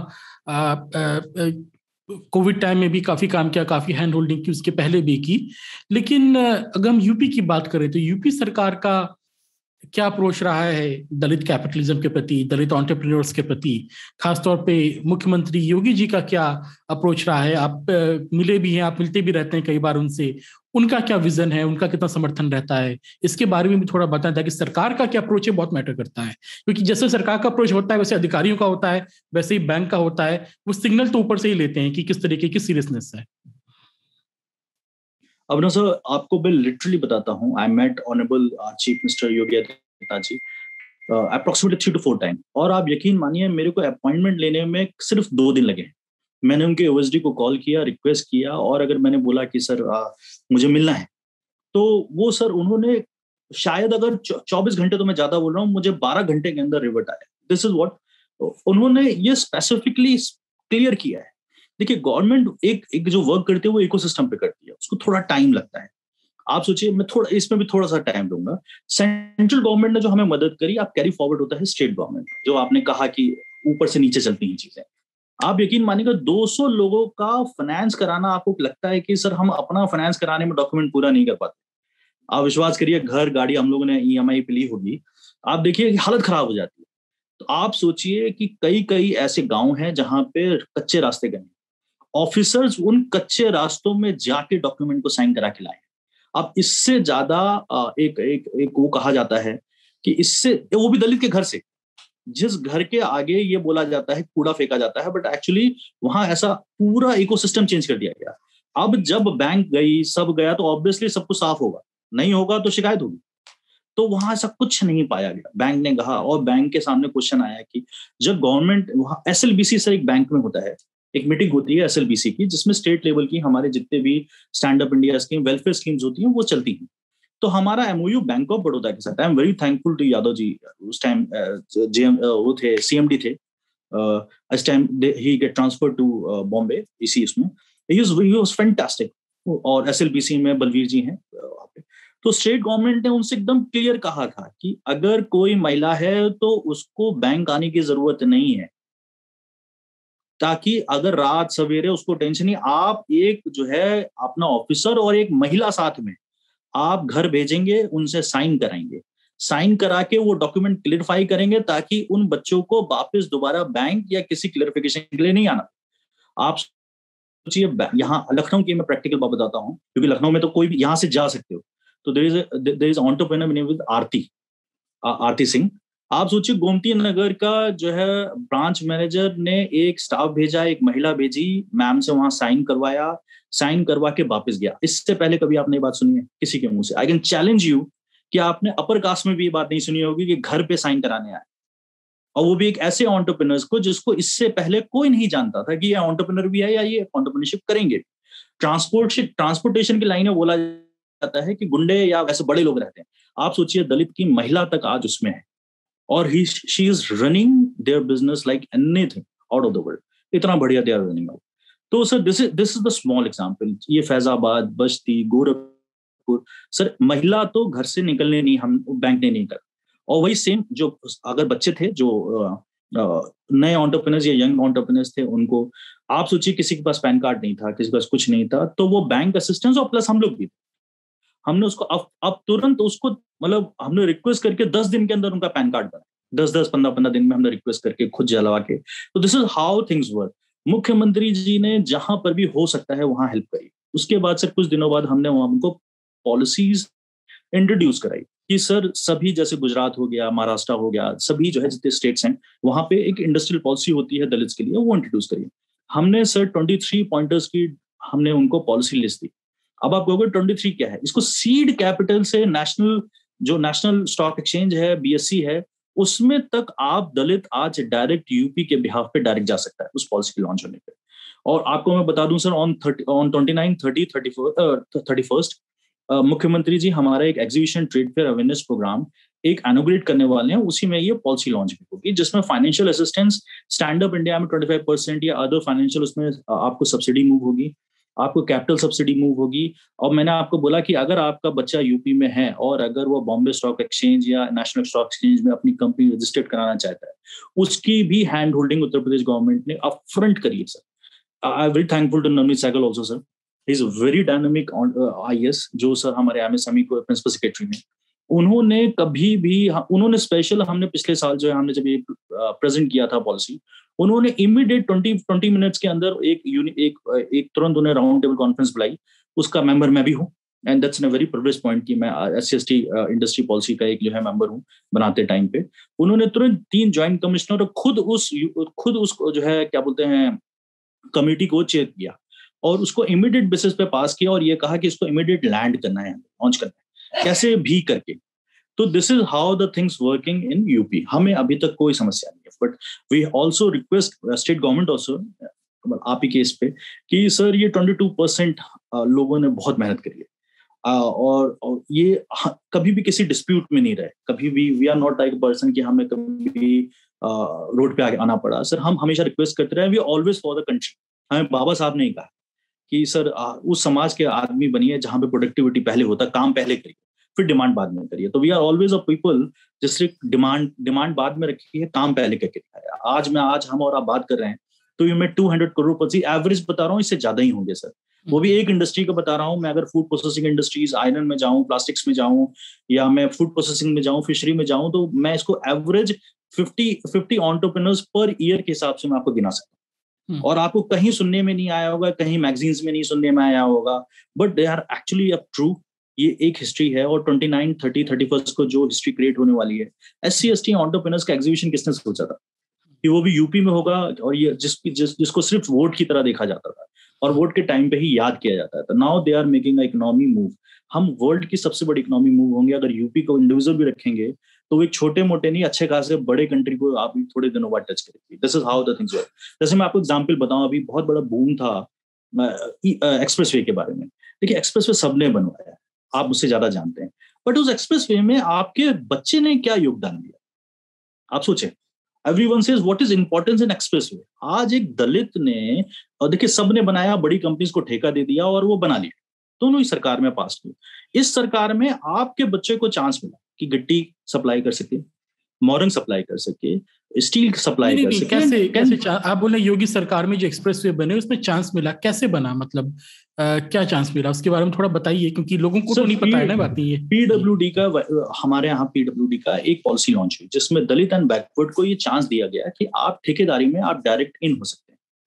कोविड टाइम में भी काफी काम किया, काफी हैंड होल्डिंग की, उसके पहले भी की। लेकिन अगर हम यूपी की बात करें तो यूपी सरकार का क्या अप्रोच रहा है दलित कैपिटलिज्म के प्रति, दलित एंटरप्रेन्योर्स के प्रति, खासतौर पे मुख्यमंत्री योगी जी का क्या अप्रोच रहा है? आप मिले भी हैं, आप मिलते भी रहते हैं कई बार उनसे, उनका क्या विजन है, उनका कितना समर्थन रहता है, इसके बारे में भी थोड़ा बताएं, ताकि सरकार का क्या अप्रोच है बहुत मैटर करता है। क्योंकि जैसे सरकार का अप्रोच होता है वैसे अधिकारियों का होता है, वैसे ही बैंक का होता है, वो सिग्नल तो ऊपर से ही लेते हैं कि किस तरीके की सीरियसनेस है। अब ना सर आपको मैं लिटरली बताता हूँ, I met honourable chief minister Yogi Adityanath ji approximately 3 to 4 time, और आप यकीन मानिए मेरे को अपॉइंटमेंट लेने में सिर्फ 2 दिन लगे। मैंने उनके ओएसडी को कॉल किया, रिक्वेस्ट किया, और अगर मैंने बोला कि सर मुझे मिलना है, तो वो सर उन्होंने शायद अगर 24 घंटे, तो मैं ज्यादा बोल रहा हूँ, मुझे 12 घंटे के अंदर रिवर्ट आया। दिस इज व्हाट उन्होंने ये स्पेसिफिकली क्लियर किया है। देखिए गवर्नमेंट एक जो वर्क करती है वो इकोसिस्टम पे करती है, उसको थोड़ा टाइम लगता है। आप सोचिए, मैं थोड़ा इसमें भी थोड़ा सा टाइम दूंगा। सेंट्रल गवर्नमेंट ने जो हमें मदद करी, आप कैरी फॉरवर्ड होता है स्टेट गवर्नमेंट, जो आपने कहा कि ऊपर से नीचे चलती हैं चीजें। आप यकीन मानिएगा 200 लोगों का फाइनेंस कराना, आपको लगता है कि सर हम अपना फाइनेंस कराने में डॉक्यूमेंट पूरा नहीं कर पाते। आप विश्वास करिए, घर गाड़ी हम लोगों ने ईएमआई पे ली होगी, आप देखिए कि हालत खराब हो जाती है। तो आप सोचिए कि कई कई ऐसे गांव हैं जहां पे कच्चे रास्ते गए, ऑफिसर्स उन कच्चे रास्तों में जाके डॉक्यूमेंट को साइन करा के लाए। अब इससे ज्यादा एक एक एक वो कहा जाता है कि इससे, वो भी दलित के घर से, जिस घर के आगे ये बोला जाता है कूड़ा फेंका जाता है, बट एक्चुअली वहां ऐसा पूरा इकोसिस्टम चेंज कर दिया गया। अब जब बैंक गई, सब गया, तो ऑब्वियसली सब कुछ साफ होगा, नहीं होगा तो शिकायत होगी। तो वहां ऐसा कुछ नहीं पाया गया। बैंक ने कहा, और बैंक के सामने क्वेश्चन आया कि जब गवर्नमेंट, वहां एसएलबीसी से एक बैंक में होता है, एक मीटिंग होती है एसएलबीसी की, जिसमें स्टेट लेवल की हमारे जितने भी stand up India scheme, welfare schemes होती हैं, वो चलती हैं। तो हमारा एमओयू बैंक ऑफ बड़ौदा के साथ, I am very thankful to Yadav ji, उस टाइम जेएम वो थे, सीएमडी थे। इस टाइम ही गेट ट्रांसफर टू बॉम्बे, इसी उसमें ही वाज फैंटास्टिक। और एसएलबीसी में बलवीर जी हैं वहाँ पे। तो स्टेट गवर्नमेंट ने उनसे एकदम क्लियर कहा था कि अगर कोई महिला है तो उसको बैंक आने की जरूरत नहीं है, ताकि अगर रात सवेरे उसको टेंशन नहीं, आप एक जो है अपना ऑफिसर और एक महिला साथ में आप घर भेजेंगे, उनसे साइन कराएंगे, साइन करा के वो डॉक्यूमेंट क्लियरिफाई करेंगे, ताकि उन बच्चों को वापस दोबारा बैंक या किसी क्लियरिफिकेशन के लिए नहीं आना। आप सोचिए यहाँ लखनऊ की मैं प्रैक्टिकल बात बताता हूँ, क्योंकि लखनऊ में तो कोई भी यहाँ से जा सकते हो। तो there is entrepreneur name with Aarti Singh. आप सोचिए गोमती नगर का जो है ब्रांच मैनेजर ने एक स्टाफ भेजा, एक महिला भेजी, मैम से वहां साइन करवाया, साइन करवा के वापस गया। इससे पहले कभी आपने ये बात सुनी है किसी के मुंह से? आई कैन चैलेंज यू कि आपने अपर कास्ट में भी ये बात नहीं सुनी होगी कि घर पे साइन कराने आए, और वो भी एक ऐसे एंटरप्रेन्योर्स को जिसको इससे पहले कोई नहीं जानता था कि ये एंटरप्रेन्योर भी है या ये एंटरप्रेन्योरशिप करेंगे। ट्रांसपोर्टेशन की लाइन में बोला जाता है कि गुंडे या वैसे बड़े लोग रहते हैं। आप सोचिए दलित की महिला तक आज उसमें है, और she is running there business like anything out of the world. इतना बढ़िया दे आर रनिंग आउट। तो sir this is the small example. ये फैजाबाद, बस्ती, गोरखपुर, सर महिला तो घर से निकलने नहीं, हम बैंक ने नहीं कर। और वही सेम जो अगर बच्चे थे जो नए एंटरप्रेन्योर्स या यंग एंटरप्रेन्योर्स थे, उनको आप सोचिए किसी के पास पैन कार्ड नहीं था, किसी के पास कुछ नहीं था, तो वो बैंक असिस्टेंस और प्लस हम लोग भी, हमने उसको अब तुरंत उसको मतलब हमने रिक्वेस्ट करके 10 दिन के अंदर उनका पैन कार्ड बना, 10-15 दिन में हमने रिक्वेस्ट करके खुद जलवा के। तो this is how things work. मुख्यमंत्री जी ने जहां पर भी हो सकता है वहां हेल्प करी। उसके बाद से कुछ दिनों बाद हमने वहां उनको पॉलिसीज इंट्रोड्यूस कराई कि सर सभी, जैसे गुजरात हो गया, महाराष्ट्र हो गया, सभी जो है जितने स्टेट्स हैं वहां पे एक इंडस्ट्रियल पॉलिसी होती है दलित्स के लिए, वो इंट्रोड्यूस करिए। हमने सर 23 पॉइंटर्स की हमने उनको पॉलिसी लिस्ट दी। अब आप कहोगे 23 क्या है? इसको सीड कैपिटल से नेशनल स्टॉक एक्सचेंज है, बीएससी है, उसमें तक आप दलित आज डायरेक्ट यूपी के बिहाफ पे डायरेक्ट जा सकता है उस पॉलिसी के लॉन्च होने पे। और आपको मैं बता दूं सर, ऑन 29, 30, 31 मुख्यमंत्री जी हमारा एक exhibition trade fair awareness programme एक इनॉग्रेट करने वाले हैं। उसी में ये पॉलिसी लॉन्च भी होगी, जिसमें financial assistance stand up India में 25% या अदर फाइनेंशियल उसमें आपको सब्सिडी मूव होगी, आपको कैपिटल सब्सिडी मूव होगी। और मैंने आपको बोला कि अगर आपका बच्चा यूपी में है और अगर वो बॉम्बे स्टॉक एक्सचेंज या नेशनल स्टॉक एक्सचेंज में अपनी कंपनी रजिस्टर्ड कराना चाहता है, उसकी भी hand holding Uttar Pradesh government ने अपफ्रंट करी है sir. I am very thankful to Navneet Sehgal also sir. He is very dynamic IAS, जो सर हमारे एमएसएमई को प्रिंसिपल सेक्रेटरी में, उन्होंने कभी भी उन्होंने स्पेशल, हमने पिछले साल जो है हमने जब ये प्रेजेंट किया था पॉलिसी, उन्होंने इमीडिएट 20 मिनट्स के अंदर एक तुरंत उन्हें राउंड टेबल कॉन्फ्रेंस बुलाई। उसका मेंबर मैं भी हूँ, and that's a very privileged point कि मैं SC/ST इंडस्ट्री पॉलिसी का एक जो है मेंबर हूँ बनाते टाइम पे। उन्होंने तुरंत 3 ज्वाइंट कमिश्नर खुद उसको जो है क्या बोलते हैं कमेटी को चेयर किया और उसको इमीडिएट बेसिस पे पास किया, और ये कहा कि इसको इमीडिएट लैंड करना है, लॉन्च करना है, कैसे भी करके। तो this is how the things working in UP. हमें अभी तक कोई समस्या नहीं है, but we also request state government also, आप ही केस पे, कि सर ये 22% लोगों ने बहुत मेहनत करी है, और ये कभी भी किसी डिस्प्यूट में नहीं रहे, कभी भी we are not like person कि हमें कभी रोड पे आना पड़ा। सर हम हमेशा रिक्वेस्ट करते रहे, we always for the country. हमें बाबा साहब ने कहा कि सर उस समाज के आदमी बनिए जहां पे प्रोडक्टिविटी पहले होता, काम पहले करिए, फिर डिमांड बाद में करिए। तो we are always a people जिससे डिमांड बाद में रखी है, काम पहले करके दिखाया। आज हम और आप बात कर रहे हैं तो ये मैं 200 करोड़ पर एवरेज बता रहा हूँ, इससे ज्यादा ही होंगे सर। वो भी एक इंडस्ट्री का बता रहा हूँ मैं। अगर फूड प्रोसेसिंग इंडस्ट्रीज, आयरन में जाऊं, प्लास्टिक्स में जाऊं, या मैं फूड प्रोसेसिंग में जाऊं, फिशरी में जाऊं, तो मैं इसको एवरेज 50 एंटरप्रेन्योर्स पर ईयर के हिसाब से मैं आपको गिना सकता हूँ। और आपको कहीं सुनने में नहीं आया होगा, कहीं मैगजीन्स में नहीं सुनने में आया होगा, but they are actually a true. ये एक हिस्ट्री है। और 29, 30, 31 को जो हिस्ट्री क्रिएट होने वाली है, SC/ST एंटरप्रेन्योर्स का एग्जीबिशन किसने सोचा था कि वो भी यूपी में होगा, और ये जिसको सिर्फ वोट की तरह देखा जाता था और वोट के टाइम पे ही याद किया जाता था। Now they are making a economy move. हम वर्ल्ड की सबसे बड़ी इकोनॉमी मूव होंगे अगर यूपी को इंडिविजुअल भी रखेंगे, तो वो एक छोटे मोटे नहीं, अच्छे खासे बड़े कंट्री को आप थोड़े दिनों बाद टच करेंगे। This is how the things work. जैसे मैं आपको एग्जांपल बताऊं, अभी बहुत बड़ा बूम था एक्सप्रेसवे के बारे में। देखिए एक्सप्रेसवे सबने बनवाया, आप मुझसे ज्यादा जानते हैं, बट उस एक्सप्रेसवे में आपके बच्चे ने क्या योगदान दिया, आप सोचें। Everyone says what is importance in expressway। आज एक दलित ने, और देखिए सबने बनाया, बड़ी कंपनीज को ठेका दे दिया और वो बना लिया, दोनों ही सरकार में पास हुई। इस सरकार में आपके बच्चे को चांस मिला कि गिट्टी सप्लाई कर सके, मोरंग सप्लाई कर सके, स्टील सप्लाई कर सके। कैसे आप बोले योगी सरकार में जो एक्सप्रेसवे बने उसमें चांस मिला, कैसे बना, मतलब क्या चांस मिला उसके बारे में थोड़ा बताइए, क्योंकि लोगों को तो नहीं पता है ना बात नहीं है। PWD का, हमारे यहाँ PWD का एक पॉलिसी लॉन्च हुई जिसमें दलित एंड बैकवर्ड को ये चांस दिया गया कि आप ठेकेदारी में आप डायरेक्ट इन हो सकते हैं।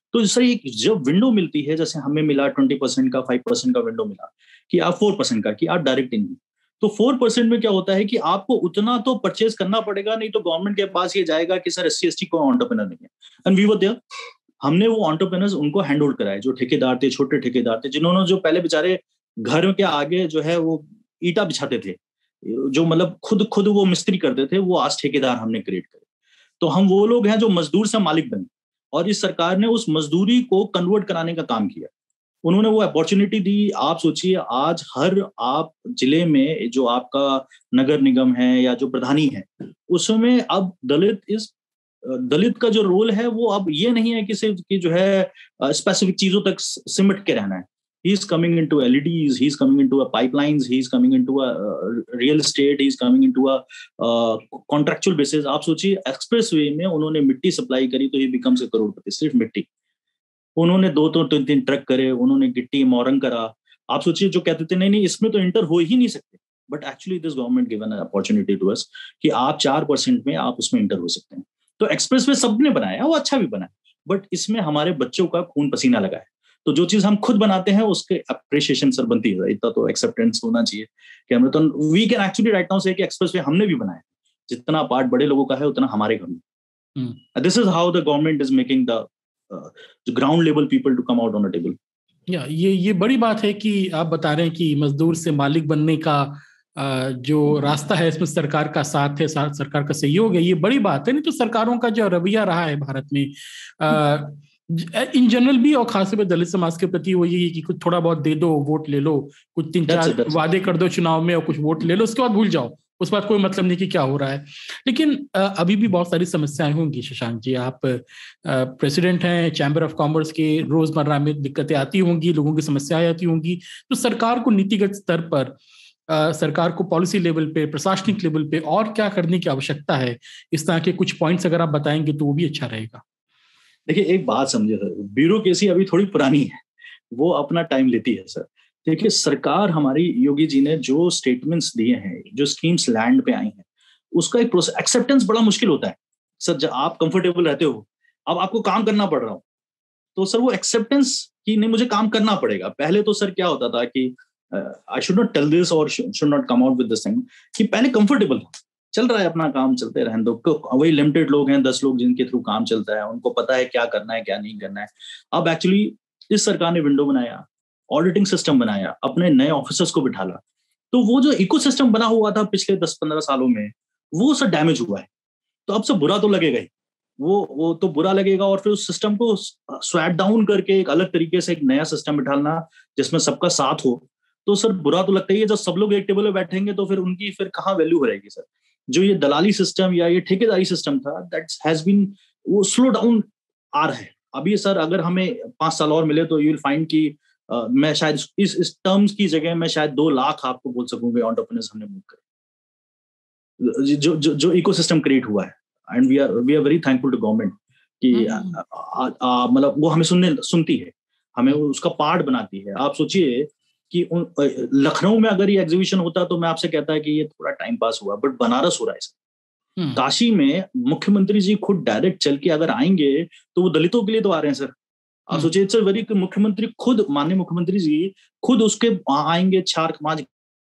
तो सर एक जब विंडो मिलती है, जैसे हमें मिला 20% का, 5% का विंडो मिला, कि आप 4% का, कि आप डायरेक्ट इन, तो 4% में क्या होता है कि आपको उतना तो परचेज करना पड़ेगा, नहीं तो गवर्नमेंट के पास ये जाएगा कि सर SC/ST को एंटरप्रेन्योर नहीं है। एंड वी वर देयर, हमने वो एंटरप्रेन्योर्स उनको हैंड ओवर कराए, जो ठेकेदार थे, छोटे ठेकेदार थे, जिन्होंने जो पहले बेचारे घर के आगे जो है वो ईटा बिछाते थे, जो मतलब खुद वो मिस्त्री करते थे, वो आज ठेकेदार हमने क्रिएट करे। तो हम वो लोग हैं जो मजदूर से मालिक बने, और इस सरकार ने उस मजदूरी को कन्वर्ट कराने का काम किया। उन्होंने वो अपॉर्चुनिटी दी। आप सोचिए, आज हर आप जिले में जो आपका नगर निगम है या जो प्रधानी है, उसमें अब दलित का जो रोल है वो अब ये नहीं है कि सिर्फ कि जो है स्पेसिफिक चीजों तक सिमट के रहना है। He is coming into LEDs, he is coming into pipelines, he is coming into real estate, he is coming into contractual basis. आप सोचिए, एक्सप्रेसवे में उन्होंने मिट्टी सप्लाई करी तो he becomes a करोड़पति, सिर्फ मिट्टी। उन्होंने 2-3 ट्रक करे, उन्होंने गिट्टी मोरंग करा। आप सोचिए, जो कहते थे नहीं इसमें तो इंटर हो ही नहीं सकते, but actually this government given an opportunity to us कि आप 4% में आप उसमें इंटर हो सकते हैं। तो एक्सप्रेसवे सबने बनाया, वो अच्छा भी बना, बट इसमें हमारे बच्चों का खून पसीना लगा है। तो जो चीज हम खुद बनाते हैं उसके अप्रिशिएशन सर बनती है, इतना तो एक्सेप्टेंस होना चाहिए कि हमें तो we can actually right now से कि एक्सप्रेसवे हमने भी बनाया, जितना पार्ट बड़े लोगों का है उतना हमारे घर में। This is how the government is making the ground level people to come out on a table. ये बड़ी बात है कि आप बता रहे हैं कि मजदूर से मालिक बनने का जो रास्ता है, इसमें सरकार का साथ है, सरकार का सहयोग है। ये बड़ी बात है। नहीं तो सरकारों का जो रवैया रहा है भारत में इन जनरल भी, और खासतौर पर दलित समाज के प्रति, वो ये कि कुछ थोड़ा बहुत दे दो, वोट ले लो, कुछ 3-4 वादे कर दो चुनाव में और कुछ वोट ले लो, उसके बाद भूल जाओ, उस बात कोई मतलब नहीं कि क्या हो रहा है। लेकिन अभी भी बहुत सारी समस्याएं होंगी। शशांक जी, आप प्रेसिडेंट हैं चैम्बर ऑफ कॉमर्स के, रोजमर्रा में दिक्कतें आती होंगी, लोगों की समस्याएं आती होंगी। तो सरकार को नीतिगत स्तर पर, सरकार को पॉलिसी लेवल पे, प्रशासनिक लेवल पे और क्या करने की आवश्यकता है, इस तरह के कुछ पॉइंट्स अगर आप बताएंगे तो वो भी अच्छा रहेगा। देखिए, एक बात समझे सर, ब्यूरोक्रेसी अभी थोड़ी पुरानी है, वो अपना टाइम लेती है सर। देखिए, सरकार हमारी, योगी जी ने जो स्टेटमेंट्स दिए हैं, जो स्कीम्स लैंड पे आई हैं, उसका एक प्रोसेस, एक्सेप्टेंस बड़ा मुश्किल होता है सर। जब आप कंफर्टेबल रहते हो, अब आपको काम करना पड़ रहा हो, तो सर वो एक्सेप्टेंस कि नहीं मुझे काम करना पड़ेगा। पहले तो सर क्या होता था कि I should not tell this और should not come out with this thing, कि पहले कंफर्टेबल चल रहा है, अपना काम चलते रहने दो। वही लिमिटेड लोग हैं, 10 लोग जिनके थ्रू काम चलता है, उनको पता है क्या करना है क्या नहीं करना है। अब एक्चुअली इस सरकार ने विंडो बनाया, ऑडिटिंग सिस्टम बनाया, अपने नए ऑफिसर्स को बिठाला, तो वो जो इकोसिस्टम बना हुआ था पिछले 10-15 सालों में, वो सब डैमेज हुआ है। तो अब सब बुरा तो लगेगा ही, वो तो बुरा लगेगा। और फिर उस सिस्टम को स्वैप डाउन करके एक अलग तरीके से एक नया सिस्टम बिठाना जिसमें सबका साथ हो, तो सर बुरा तो लगता ही है। जब सब लोग एक टेबल पे बैठेंगे तो फिर उनकी फिर कहाँ वैल्यू हो रहेगी सर। जो ये दलाली सिस्टम या ये ठेकेदारी सिस्टम था, दैट हैज बीन, वो स्लो डाउन आ रहा है अभी सर। अगर हमें 5 साल और मिले तो यू विल फाइंड कि मैं शायद इस टर्म्स की जगह मैं शायद 2 लाख आपको बोल सकूंगा एंटरप्रेन्योर्स हमने मूव करे, जो इकोसिस्टम क्रिएट हुआ है। And we are very thankful to government कि मतलब वो हमें सुनती है, हमें उसका पार्ट बनाती है। आप सोचिए कि लखनऊ में अगर ये एग्जीबिशन होता तो मैं आपसे कहता है कि ये थोड़ा टाइम पास हुआ, बट बनारस हो रहा है सर। काशी में मुख्यमंत्री जी खुद डायरेक्ट चल के अगर आएंगे तो वो दलितों के लिए तो आ रहे हैं सर। आप सोचिए, इट्स वेरी, मुख्यमंत्री खुद, माननीय मुख्यमंत्री जी खुद उसके आएंगे, 4 समाज।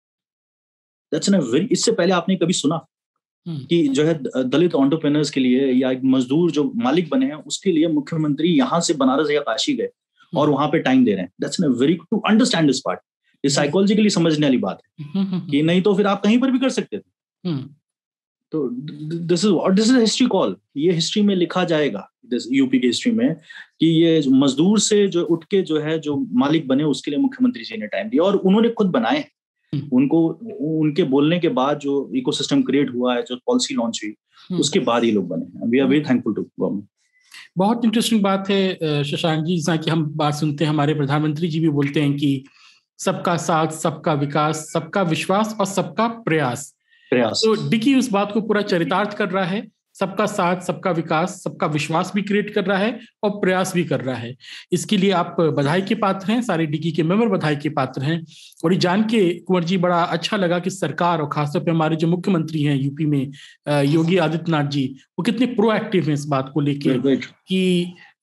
दैट्स एन वेरी, इससे पहले आपने कभी सुना कि जो है दलित एंटरप्रेन्योर्स के लिए या एक मजदूर जो मालिक बने हैं उसके लिए मुख्यमंत्री यहाँ से बनारस या काशी गए और वहां पे टाइम दे रहे हैं? That's an very, to understand this part, ये साइकोलॉजिकली समझने वाली बात है कि नहीं तो फिर आप कहीं पर भी कर सकते थे। तो दिस इज हिस्ट्री कॉल, ये हिस्ट्री में लिखा जाएगा, दिस यूपी की हिस्ट्री में, कि ये मजदूर से जो उठ के जो है जो मालिक बने उसके लिए मुख्यमंत्री जी ने टाइम दिया और उन्होंने खुद बनाए। उनको, उनके बोलने के बाद जो इकोसिस्टम क्रिएट हुआ है, जो पॉलिसी लॉन्च हुई, उसके बाद ये लोग बने। We are very thankful to government. बहुत इंटरेस्टिंग बात है शशांक जी, जैसा कि हम बात सुनते हैं, हमारे प्रधानमंत्री जी भी बोलते हैं कि सबका साथ, सबका विकास, सबका विश्वास और सबका प्रयास। तो डिकी उस बात को पूरा चरितार्थ कर रहा है। सबका साथ, सबका विकास, सबका विश्वास भी क्रिएट कर रहा है और प्रयास भी कर रहा है। इसके लिए आप बधाई के पात्र हैं, सारे डिकी के मेंबर बधाई के पात्र हैं। और ये जान के कुंवर जी बड़ा अच्छा लगा कि सरकार और खासतौर पे हमारे जो मुख्यमंत्री हैं यूपी में, योगी आदित्यनाथ जी, वो कितने प्रोएक्टिव हैं इस बात को लेके कि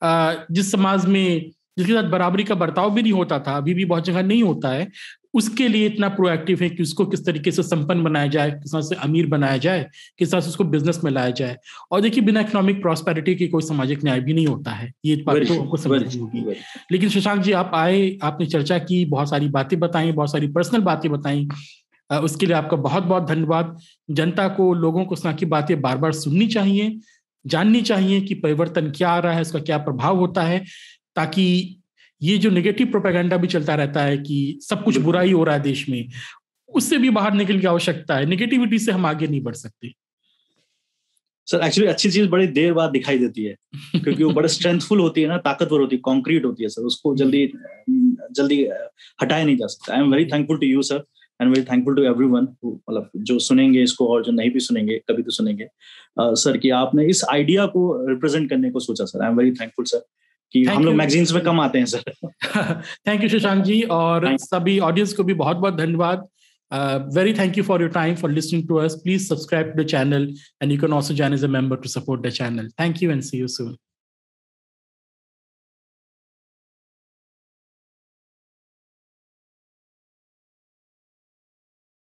जिस समाज में जिसके साथ बराबरी का बर्ताव भी नहीं होता था, अभी भी बहुत जगह नहीं होता है, उसके लिए इतना प्रोएक्टिव है कि उसको किस तरीके से संपन्न बनाया जाए, किस तरह से अमीर बनाया जाए, किस तरह से उसको बिजनेस में लाया जाए। और देखिए, बिना इकोनॉमिक प्रॉस्पेरिटी के कोई सामाजिक न्याय भी नहीं होता है, ये बात तो हमको समझनी होगी। लेकिन शशांक जी, आप आए, आपने चर्चा की, बहुत सारी बातें बताई, बहुत सारी पर्सनल बातें बताई, उसके लिए आपका बहुत बहुत धन्यवाद। जनता को, लोगों को इस तरह की बातें बार बार सुननी चाहिए, जाननी चाहिए कि परिवर्तन क्या आ रहा है, उसका क्या प्रभाव होता है, ताकि ये जो नेगेटिव प्रोपेगेंडा भी चलता रहता है कि सब कुछ बुरा ही हो रहा है देश में, उससे भी बाहर निकलने की आवश्यकता है। नेगेटिविटी से हम आगे नहीं बढ़ सकते। सर एक्चुअली अच्छी चीज बड़ी देर बाद दिखाई देती है, क्योंकि वो बड़े स्ट्रेंथफुल होती है ना, ताकतवर होती है, कॉन्क्रीट होती है सर, उसको जल्दी हटाया नहीं जा सकता। I am very thankful to you sir, and very thankful to everyone, मतलब जो सुनेंगे इसको और जो नहीं भी सुनेंगे, कभी तो सुनेंगे सर, कि आपने इस आइडिया को रिप्रेजेंट करने को सोचा सर। I am very thankful sir कि हम लोग मैगजीन्स में कम आते हैं सर। थैंक यू शशांक जी, और सभी ऑडियंस को भी बहुत बहुत धन्यवाद। Very thank you for your time, for listening to us. Please subscribe to the channel, and you can also join as a member to support the channel. Thank you and see you soon.